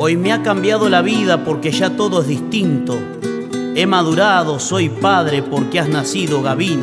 Hoy me ha cambiado la vida porque ya todo es distinto. He madurado, soy padre porque has nacido, Gavino.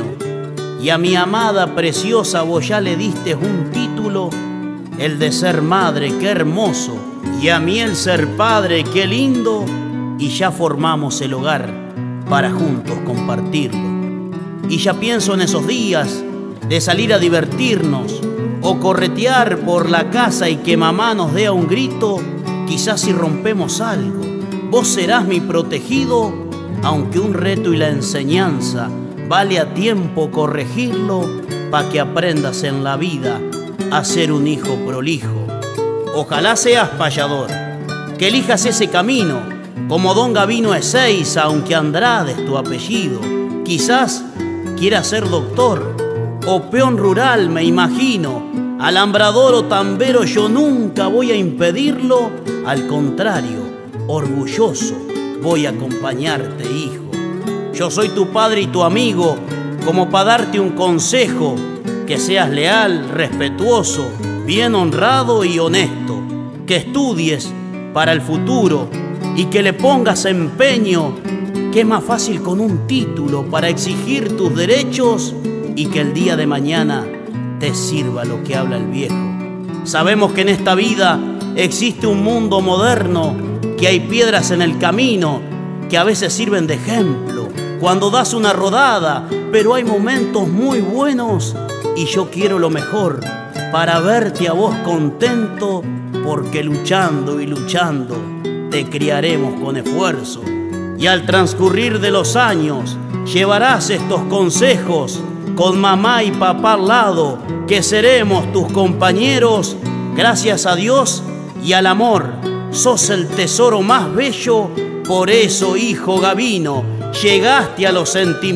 Y a mi amada preciosa vos ya le diste un título, el de ser madre, qué hermoso. Y a mí el ser padre, qué lindo. Y ya formamos el hogar para juntos compartirlo. Y ya pienso en esos días de salir a divertirnos o corretear por la casa y que mamá nos dé un grito. Quizás si rompemos algo, vos serás mi protegido, aunque un reto y la enseñanza vale a tiempo corregirlo, pa' que aprendas en la vida a ser un hijo prolijo. Ojalá seas payador, que elijas ese camino, como don Gavino Ezeiza, aunque Andrade es tu apellido. Quizás quieras ser doctor o peón rural, me imagino. Alambrador o tambero, yo nunca voy a impedirlo. Al contrario, orgulloso voy a acompañarte, hijo. Yo soy tu padre y tu amigo, como para darte un consejo, que seas leal, respetuoso, bien honrado y honesto, que estudies para el futuro y que le pongas empeño, que es más fácil con un título para exigir tus derechos y que el día de mañana te sirva lo que habla el viejo. Sabemos que en esta vida existe un mundo moderno, que hay piedras en el camino que a veces sirven de ejemplo cuando das una rodada, pero hay momentos muy buenos y yo quiero lo mejor para verte a vos contento, porque luchando y luchando te criaremos con esfuerzo. Y al transcurrir de los años llevarás estos consejos con mamá y papá al lado, que seremos tus compañeros. Gracias a Dios y al amor, sos el tesoro más bello. Por eso, hijo Gavino, llegaste a los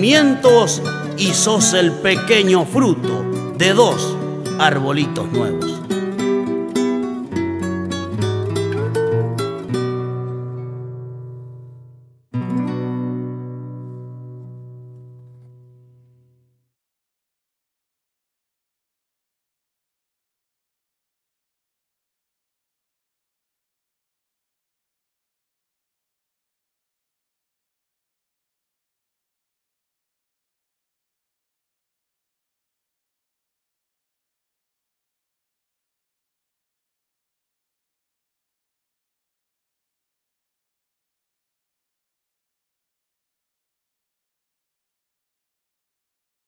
sentimientos y sos el pequeño fruto de dos arbolitos nuevos.